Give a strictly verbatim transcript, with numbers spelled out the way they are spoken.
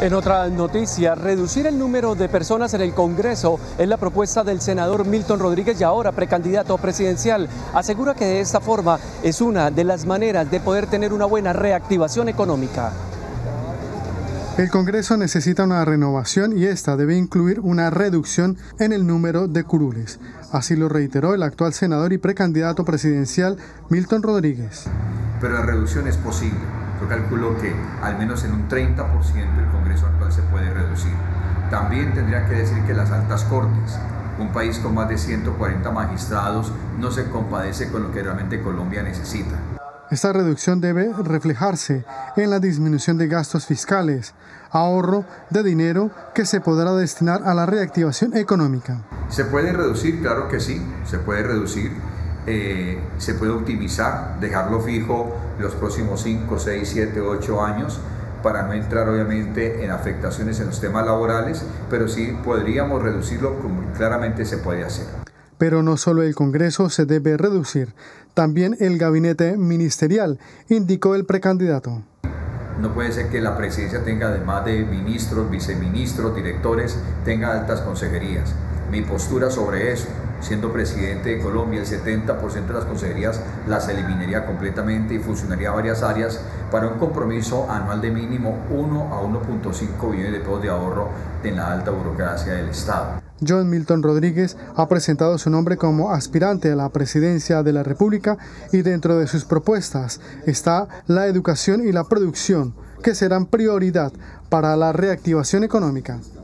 En otra noticia, reducir el número de personas en el Congreso es la propuesta del senador Milton Rodríguez y ahora precandidato presidencial. Asegura que de esta forma es una de las maneras de poder tener una buena reactivación económica. El Congreso necesita una renovación y esta debe incluir una reducción en el número de curules. Así lo reiteró el actual senador y precandidato presidencial Milton Rodríguez. Pero la reducción es posible. Yo calculo que al menos en un treinta por ciento el Congreso actual se puede reducir. También tendría que decir que las altas cortes, un país con más de ciento cuarenta magistrados, no se compadece con lo que realmente Colombia necesita. Esta reducción debe reflejarse en la disminución de gastos fiscales, ahorro de dinero que se podrá destinar a la reactivación económica. ¿Se puede reducir? Claro que sí, se puede reducir. Eh, se puede optimizar, dejarlo fijo los próximos cinco, seis, siete, ocho años para no entrar obviamente en afectaciones en los temas laborales, pero sí podríamos reducirlo como claramente se puede hacer. Pero no solo el Congreso se debe reducir, también el gabinete ministerial, indicó el precandidato. No puede ser que la presidencia tenga, además de ministros, viceministros, directores, tenga altas consejerías. Mi postura sobre eso, siendo presidente de Colombia, el setenta por ciento de las consejerías las eliminaría completamente y funcionaría varias áreas para un compromiso anual de mínimo uno a uno punto cinco billones de pesos de ahorro en la alta burocracia del Estado. John Milton Rodríguez ha presentado su nombre como aspirante a la presidencia de la República y dentro de sus propuestas está la educación y la producción, que serán prioridad para la reactivación económica.